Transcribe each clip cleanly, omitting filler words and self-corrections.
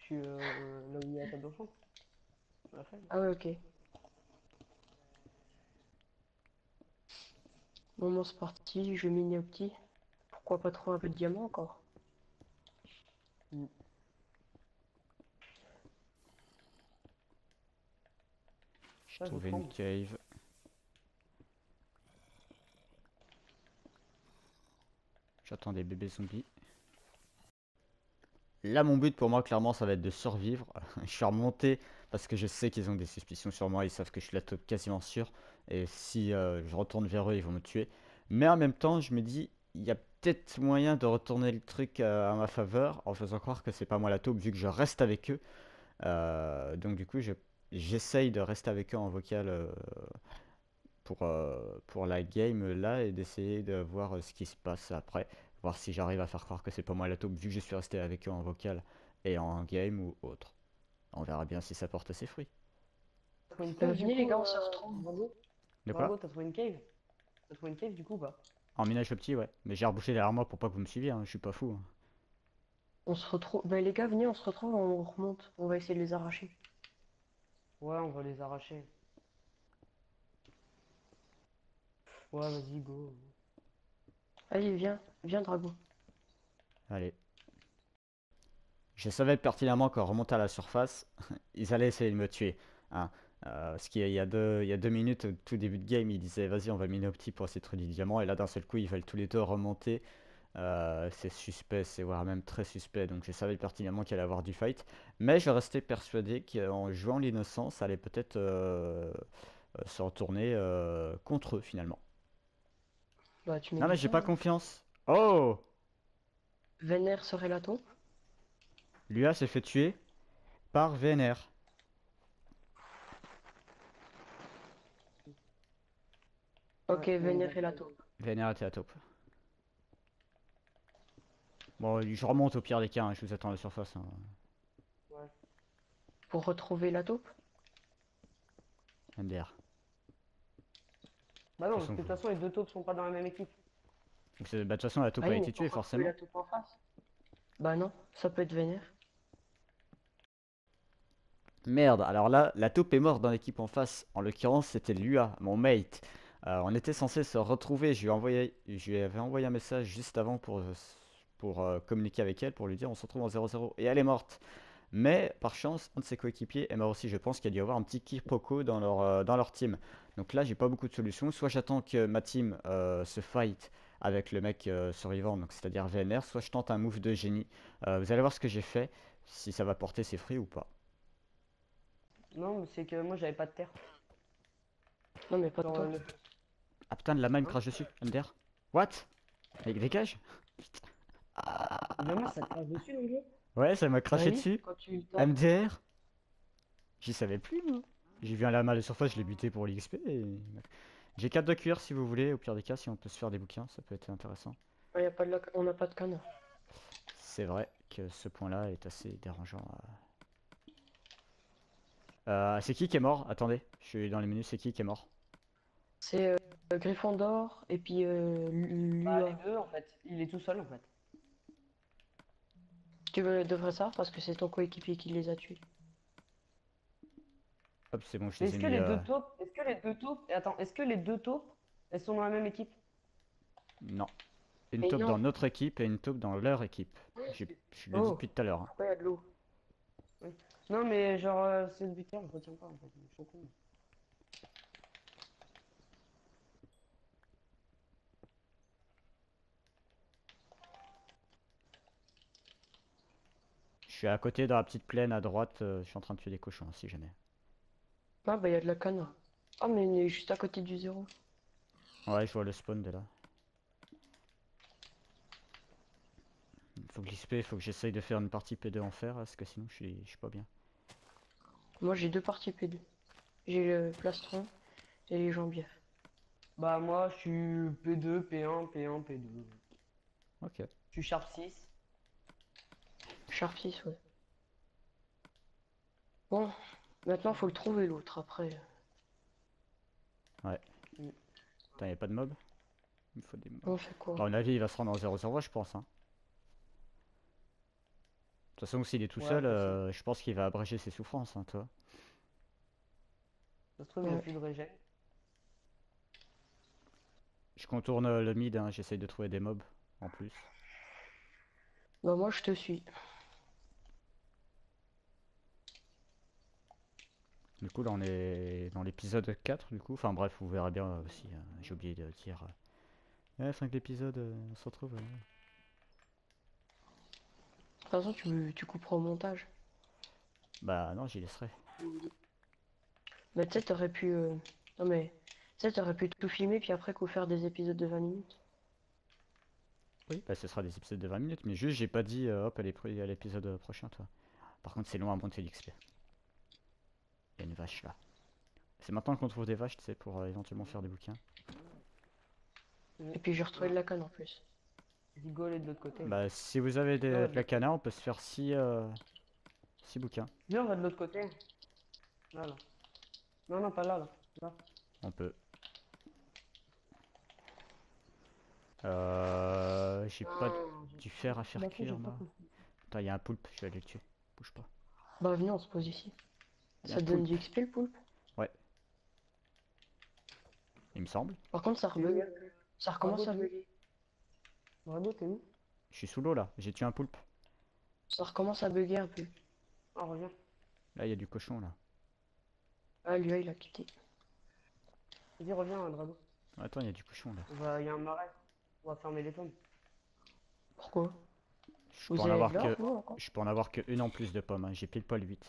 suis là où il y a la table d'enfant. À la fin. Ah ouais, ok. Bon, moi, c'est parti, je vais miner au petit. Pourquoi pas trouver un peu de diamant encore? Mm. J'ai Ça, je trouvé une tremble. cave. J'attends des bébés zombies. Là, mon but pour moi, clairement, ça va être de survivre. Je suis remonté parce que je sais qu'ils ont des suspicions sur moi. Ils savent que je suis la top quasiment sûr. Et si je retourne vers eux, ils vont me tuer. Mais en même temps, je me dis, il y a peut-être moyen de retourner le truc à ma faveur en faisant croire que c'est pas moi la taupe vu que je reste avec eux. Donc du coup, j'essaye de rester avec eux en vocal pour la game là et d'essayer de voir ce qui se passe après. Voir si j'arrive à faire croire que c'est pas moi la taupe vu que je suis resté avec eux en vocal et en game ou autre. On verra bien si ça porte ses fruits. T'as trouvé une cave du Venez les coup, gars, on se retrouve. Margot? De quoi? Margot, t'as trouvé une cave? T'as trouvé une cave du coup ou pas? En minage le petit, ouais. Mais j'ai rebouché derrière moi pour pas que vous me suiviez, hein. Je suis pas fou, hein. On se retrouve. Ben les gars, venez, on se retrouve, on remonte. On va essayer de les arracher. Ouais, on va les arracher. Ouais, vas-y, go. Allez, viens, viens, Drago. Allez. Je savais pertinemment qu'en remontant à la surface, ils allaient essayer de me tuer, hein. Parce qu'il y a 2 minutes, au tout début de game, ils disaient vas-y, on va miner au petit pour essayer de trouver du diamant. Et là, d'un seul coup, ils veulent tous les deux remonter. C'est suspect, c'est voire même très suspect. Donc je savais pertinemment qu'il allait y avoir du fight. Mais je restais persuadé qu'en jouant l'innocence, ça allait peut-être se retourner contre eux finalement. Bah, tu Non mais m'étonnes j'ai pas, pas hein. confiance. Oh! Vénère serait la taupe. Lua s'est fait tuer par VNR. Ok, Ouais, on est Vénère est la d'accord. taupe. VNR était à top. Bon, je remonte au pire des cas, hein, je vous attends à la surface, hein. Ouais. Pour retrouver la taupe? MDR. Bah De non, toute parce façon, que de toute façon, les deux taupes sont pas dans la même équipe. bah, de toute façon, la taupe Ah a oui, mais été tuée pour retrouver la forcément. taupe en face. Bah non, ça peut être Vénère. Merde, alors là, la taupe est morte dans l'équipe en face. En l'occurrence, c'était Lua, mon mate. On était censé se retrouver. Je lui avais envoyé un message juste avant pour communiquer avec elle, pour lui dire on se retrouve en 0-0. Et elle est morte. Mais par chance, un de ses coéquipiers est mort aussi. Je pense qu'il y a dû y avoir un petit quiproquo dans leur team. Donc là, j'ai pas beaucoup de solutions. Soit j'attends que ma team se fight avec le mec survivant, donc c'est-à-dire VNR, soit je tente un move de génie. Vous allez voir ce que j'ai fait, si ça va porter ses fruits ou pas. Non, mais c'est que moi, j'avais pas de terre. Non, mais pas Genre, toi. Ah putain, de la mine hein? crache dessus, MDR. What? Mec, dégage. Évidemment, ça te crache dessus dans le jeu. Ouais, ça m'a Bah craché oui, dessus. quand tu tapes. MDR. J'y savais plus, moi. J'ai vu un lama de surface, je l'ai buté pour l'XP. J'ai 4 de cuir si vous voulez. Au pire des cas, si on peut se faire des bouquins, ça peut être intéressant. Ouais, y a pas de on n'a pas de canne. C'est vrai que ce point-là est assez dérangeant. C'est qui est mort? Attendez, je suis dans les menus, c'est qui est mort? C'est Gryffondor et puis Bah, les Lua. deux, en fait. Il est tout seul, en fait. Devrais savoir parce que c'est ton coéquipier qui les a tués. Hop, c'est bon, je Mais les ai mis. est-ce que les deux taupes, et attends, est-ce que les deux taupes, elles sont dans la même équipe? Non. Une Mais taupe dans non. notre équipe et une taupe dans leur équipe. Je le dis Oh, depuis tout à l'heure, hein. pourquoi il y a de l'eau? Oui. Non, mais genre, c'est le buteur, je retiens pas, en fait. Je suis trop con. Je suis à côté dans la petite plaine à droite, je suis en train de tuer des cochons si jamais. Ah bah il y a de la canne. Ah mais il est juste à côté du zéro. Ouais, je vois le spawn de là. Faut que l'XP, faut que j'essaye de faire une partie P2 en fer, parce que sinon je suis pas bien. Moi j'ai deux parties P2. J'ai le plastron et les jambières. Bah, moi, je suis P2, P1, P1, P2. Ok. Je suis Sharp 6. Sharp 6, ouais. Bon, maintenant faut le trouver l'autre après. Ouais. Mm. Putain, y'a pas de mob? Il me faut des mobs. On fait quoi? Bon, à mon avis, il va se rendre en 0-0, je pense, hein. toute façon, s'il est tout Ouais, seul, possible. je pense qu'il va abréger ses souffrances, hein, toi. Ça se trouve, il n'y a Ouais. plus de régène. Je contourne le mid, hein, j'essaye de trouver des mobs en plus. Bah moi je te suis. Du coup, là, on est dans l'épisode 4, du coup. Enfin, bref, vous verrez bien aussi. J'ai oublié de dire. Ouais, 5 épisodes, on se retrouve. De toute façon tu couperas au montage. Bah, non, j'y laisserai. Mais tu sais, t'aurais pu. Non mais. Tu sais, t'aurais pu tout filmer puis après qu'on faire des épisodes de 20 minutes. Oui, bah, ce sera des épisodes de 20 minutes, mais juste, j'ai pas dit, hop, à l'épisode prochain, toi. Par contre, c'est long à monter l'XP. Il y a une vache là. C'est maintenant qu'on trouve des vaches, tu sais, pour éventuellement faire des bouquins. Et puis j'ai retrouvé Ouais. de la canne en plus. Rigole est de l'autre côté. Bah, si vous avez Viens, on va de de la l'autre côté. cana, on peut se faire 6 bouquins. Viens, on va de l'autre côté. Là, là. Non, non, pas là, là. Là. On peut. J'ai pas Non, du fer à faire bah, j'ai cuire, pas moi. compris. Attends, il y a un poulpe, je vais aller le tuer. Bouge pas. Bah venez on se pose ici. Il y a Ça un te donne poulpe. du XP le poulpe. Ouais, il me semble. Par contre ça T'es où? rebug. Ça Bravo, recommence à t'es où? bugger. Bravo, t'es où? Je suis sous l'eau là, j'ai tué un poulpe. Ça recommence à bugger un peu. Ah, reviens. Là, il y a du cochon là. Ah lui il a quitté. Vas-y, reviens, Drago. Attends, il y a du cochon là. Il y a un marais. On va fermer les pommes. Pourquoi? Je peux Vous en avez de avoir l'or que. vous encore? Je peux en avoir que une en plus de pommes, hein. J'ai pile poil 8.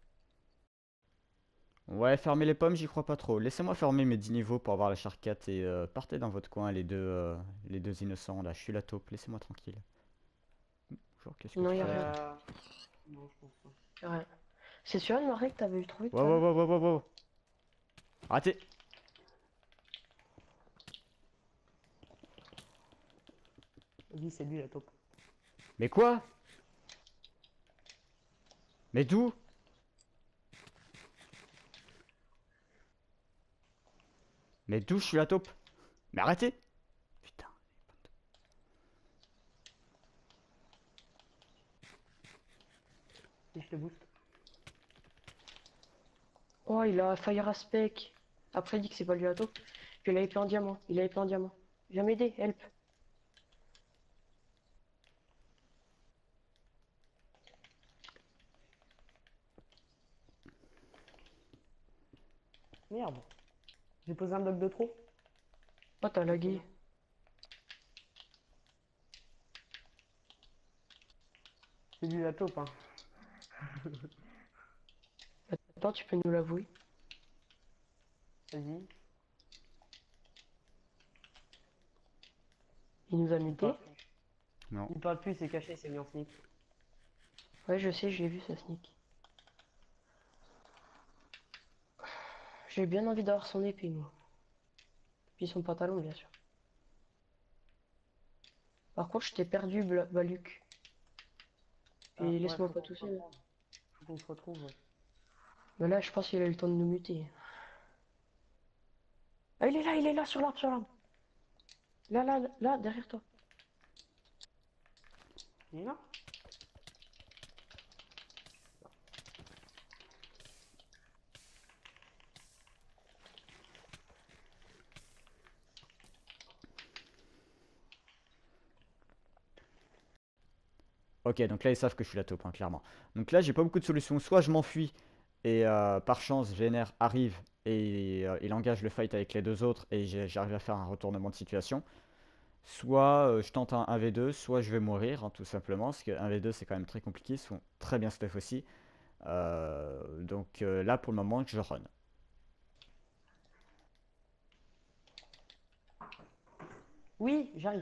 Ouais, fermer les pommes, j'y crois pas trop. Laissez-moi fermer mes 10 niveaux pour avoir la charcate et partez dans votre coin, les deux innocents là. Je suis la taupe, laissez-moi tranquille. Bonjour, qu'est-ce que Non tu y a fais rien. toi? Non, je pense pas. Y a rien. C'est sûr une marée que t'avais trouvé tout Wow, à wow, l'heure? wow, wow, wow, wow. Arrêtez! Vas-y, c'est lui la taupe. Mais quoi? Mais d'où? Mais d'où je suis la taupe? Mais arrêtez! Putain. Si je te booste. Oh il a fire aspect. Après il dit que c'est pas lui la taupe. Puis il avait plein de diamants. Il avait plein de diamants. Viens m'aider, help. Merde. J'ai posé un bloc de trop. Oh t'as lagué. C'est lui la taupe, hein. Attends tu peux nous l'avouer. Vas-y. Il nous a Il muté. parle plus. Non. Il parle plus, c'est caché, c'est mis en sneak. Ouais je sais, je l'ai vu ça sneak. J'ai bien envie d'avoir son épée moi. Puis son pantalon bien sûr. Par contre je t'ai perdu Baluc. Ah, Et ouais, laisse-moi faut pas qu'on tout se seul. retrouve. Faut qu'on se retrouve. Ouais. Mais là je pense qu'il a eu le temps de nous muter. Ah il est là sur l'arbre, sur l'arbre. Là, derrière toi. Il est là? Ok, donc là ils savent que je suis la taupe, hein, clairement. Donc là j'ai pas beaucoup de solutions. Soit je m'enfuis et par chance Vénère arrive et il engage le fight avec les deux autres et j'arrive à faire un retournement de situation. Soit je tente un 1v2, soit je vais mourir, hein, tout simplement. Parce que 1v2 c'est quand même très compliqué, ils sont très bien stuff aussi. Donc là pour le moment je run. Oui, j'arrive.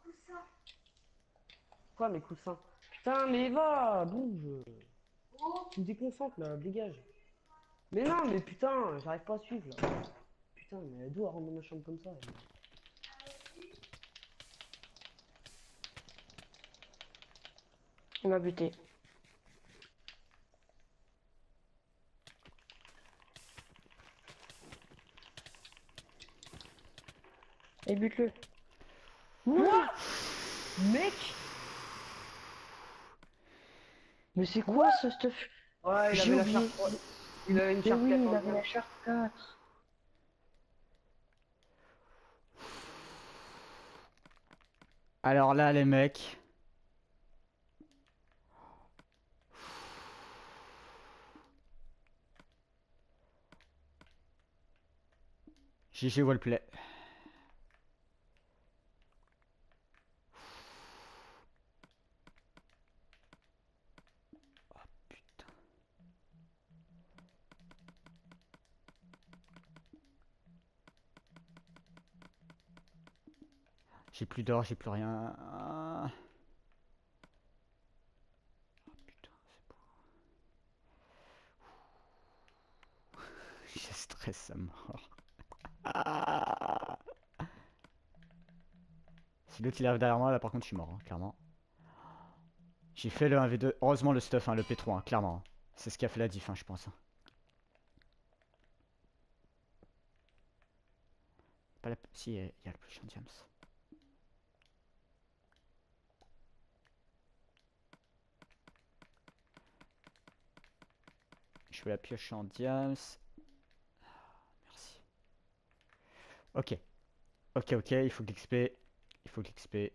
Quoi, mes coussins? Putain, mais va, bouge. Tu me déconcentres là, dégage. Mais non, mais putain, j'arrive pas à suivre là. Putain, mais d'où elle rentre dans ma chambre comme ça elle Il m'a buté. Et bute-le. Quoi? Mec? Mais c'est quoi ce stuff? Ouais, il J'ai avait la oublié. charte. Ouais. Il avait une Mais charte oui, 4 il en avait diamant. la charte 4. Alors là, les mecs. GG Wallplay. Putain. J'ai plus d'or, j'ai plus rien. Ah. Putain, c'est beau. J'ai stress à mort. Ah. Si l'autre il arrive derrière moi, là par contre je suis mort, hein, clairement. J'ai fait le 1v2. Heureusement le stuff, hein, le P3, hein, clairement. C'est ce qui a fait la diff, hein, je pense. Hein. Pas la... Si, il y a le plus en diams. Je veux la pioche en diams. Merci. Ok. Ok, il faut que l'XP. Il faut que l'XP.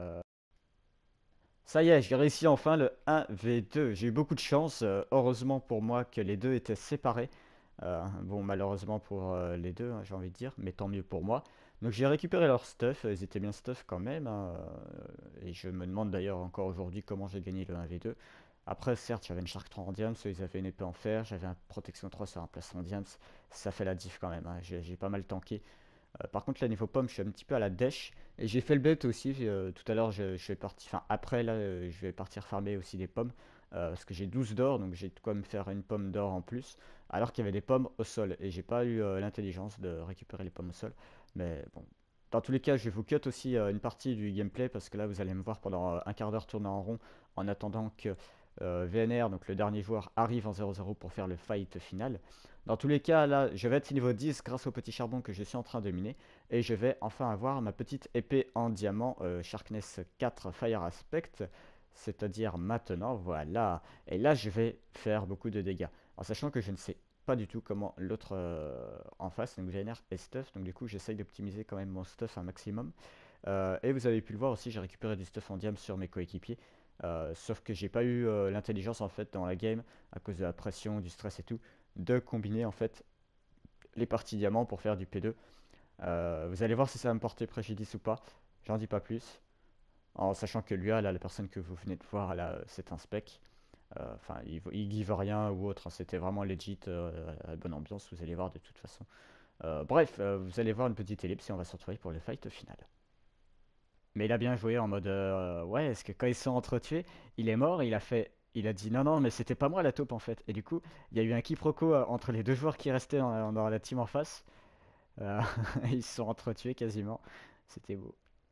Ça y est, j'ai réussi enfin le 1v2. J'ai eu beaucoup de chance. Heureusement pour moi que les deux étaient séparés. Bon, malheureusement pour les deux, hein, j'ai envie de dire, mais tant mieux pour moi. Donc j'ai récupéré leur stuff. Ils étaient bien stuff quand même. Hein, et je me demande d'ailleurs encore aujourd'hui comment j'ai gagné le 1v2. Après, certes, j'avais une Shark 3 en diams, ils avaient une épée en fer, j'avais un protection 3 sur un plastron diams. Ça fait la diff quand même. Hein, j'ai pas mal tanké. Par contre, là, niveau pomme, je suis un petit peu à la dèche. Et j'ai fait le bet aussi. Tout à l'heure, je vais partir. Enfin, après, là, je vais partir farmer aussi des pommes. Parce que j'ai 12 d'or. Donc, j'ai de quoi me faire une pomme d'or en plus. Alors qu'il y avait des pommes au sol. Et j'ai pas eu l'intelligence de récupérer les pommes au sol. Mais bon. Dans tous les cas, je vais vous cut aussi une partie du gameplay. Parce que là, vous allez me voir pendant un quart d'heure tourner en rond. En attendant que VNR, donc le dernier joueur, arrive en 0-0 pour faire le fight final. Dans tous les cas, là, je vais être niveau 10 grâce au petit charbon que je suis en train de miner. Et je vais enfin avoir ma petite épée en diamant Sharkness 4 Fire Aspect. C'est-à-dire maintenant, voilà. Et là, je vais faire beaucoup de dégâts. En sachant que je ne sais pas du tout comment l'autre en face, donc VNR est stuff. Donc du coup, j'essaye d'optimiser quand même mon stuff un maximum. Et vous avez pu le voir aussi, j'ai récupéré du stuff en diam sur mes coéquipiers. Sauf que j'ai pas eu l'intelligence en fait dans la game à cause de la pression, du stress et tout, de combiner en fait les parties diamants pour faire du P2. Vous allez voir si ça va me porter préjudice ou pas. J'en dis pas plus. En sachant que lui, là, la personne que vous venez de voir, là, c'est un spec. Enfin, il give rien ou autre. Hein. C'était vraiment legit, bonne ambiance. Vous allez voir de toute façon. Bref, vous allez voir une petite ellipse et on va se retrouver pour le fight final. Mais il a bien joué en mode ouais, est-ce que quand ils se sont entretués, il est mort et il a dit non, non, mais c'était pas moi la taupe en fait. Et du coup, il y a eu un quiproquo entre les deux joueurs qui restaient dans la team en face. Euh, ils se sont entretués quasiment. C'était beau.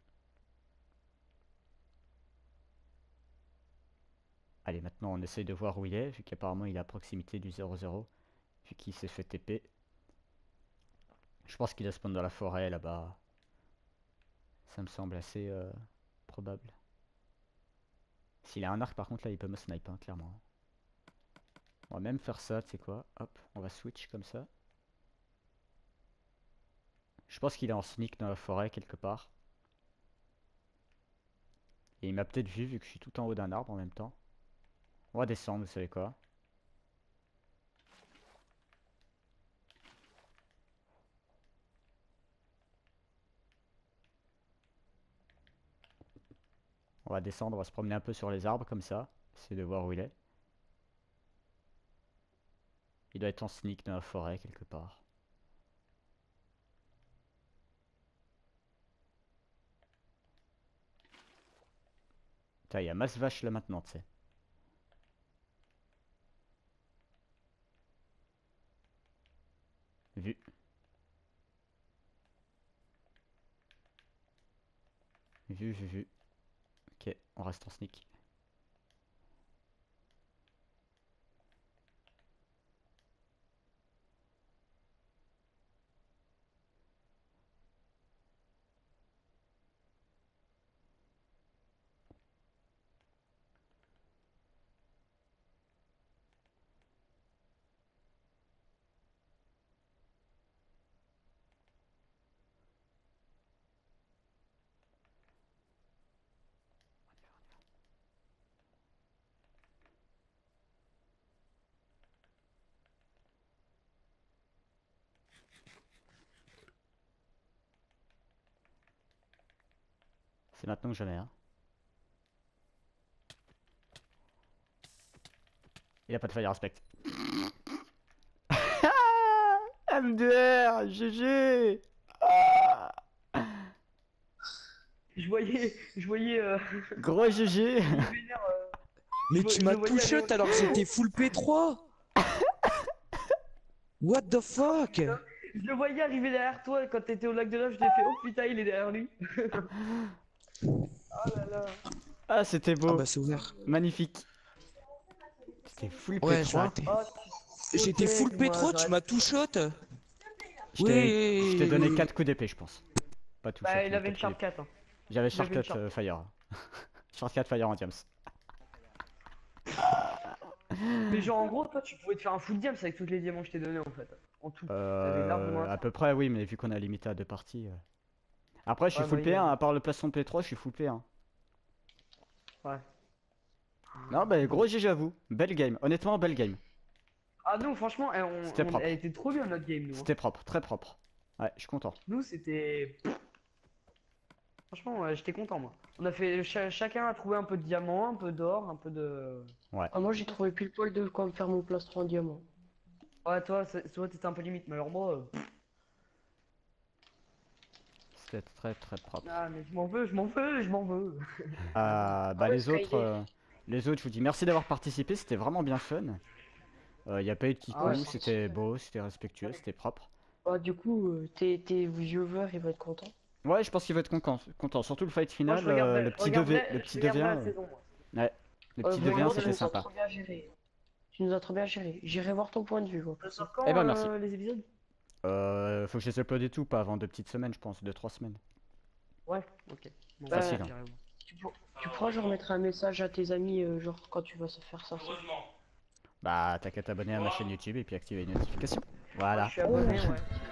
Allez, maintenant on essaye de voir où il est, vu qu'apparemment il est à proximité du 0-0, vu qu'il s'est fait TP. Je pense qu'il a spawn dans la forêt là-bas. Ça me semble assez probable. S'il a un arc par contre là, il peut me sniper, hein, clairement. On va même faire ça, tu sais quoi. Hop, on va switch comme ça. Je pense qu'il est en sneak dans la forêt quelque part. Et il m'a peut-être vu que je suis tout en haut d'un arbre en même temps. On va descendre, vous savez quoi. On va descendre, on va se promener un peu sur les arbres comme ça. Essayer de voir où il est. Il doit être en sneak dans la forêt quelque part. Putain, il y a masse vache là maintenant, tu sais. Vu. Vu. Ok, on reste en sneak. C'est maintenant que jamais, hein. Il a pas de fire respect. MDR, GG. Ah, Je voyais gros GG. vénère, Mais Je tu le m'as voyais tout aller shot alors que j'étais full P3. What the fuck? je le voyais arriver derrière toi quand t'étais au lac de lave, je t'ai fait oh putain il est derrière lui. Oh là là. Ah, c'était Ah beau. bah c'est ouvert. Magnifique. C'était full Ouais, P3. Oh, j'étais full moi, P3, tu j'aurais- m'as tout shot. Je t'ai donné Oui. 4 coups d'épée, je pense. Pas tout Bah shot, il mais avait le 4 coups Shark d'épée. 4 hein. J'avais il avait le Shortcut Fire. Shortcut Fire en diams. Mais genre en gros toi tu pouvais te faire un full diams avec tous les diamants que je t'ai donné en fait. En tout. T'avais largement À un- peu près, oui, mais vu qu'on a limité à 2 parties. Après, je suis Ouais, full bah, P1, à part le plastron P3, je suis full P1. Ouais. Non, bah gros GG à vous. Belle game. Honnêtement, belle game. Ah non franchement C'était propre. elle était trop bien notre game nous. Hein. C'était propre, très propre. Ouais, je suis content. Nous c'était. Franchement j'étais content moi. On a fait chacun a trouvé un peu de diamant, un peu d'or, un peu de. Ah, moi j'ai trouvé pile poil de quoi me faire mon plastron en diamant. Ouais toi t'étais un peu limite mais alors moi. C'était très très propre. Ah mais je m'en veux, je m'en veux, je m'en veux. Bah ouais, les Skyler. autres, je vous dis merci d'avoir participé, c'était vraiment bien fun. Y a pas eu de kikou, Ah ouais, c'était beau, c'était respectueux, c'était propre. Bah, du coup, tes viewers ils vont être contents. Ouais, je pense qu'il va être content. Surtout le fight final, Moi, je regarderai- le je petit regarderai- le je petit regarderai devient. la saison, moi. Ouais, le petit Vraiment, devient, tu c'était nous as sympa. trop bien géré. Tu nous as trop bien géré. J'irai voir ton point de vue. Moi. Ça sort quand Eh ben, merci. les épisodes? Faut que je les upload et tout, pas avant 2 petites semaines, je pense, 2-3 semaines. Ouais, ok. Bon, Facile, ouais, hein. carrément. Tu pourras genre mettre un message à tes amis, genre quand tu vas se faire ça. Bah, t'as qu'à t'abonner à ma chaîne YouTube et puis activer les notifications. Voilà. Je suis abonné, ouais.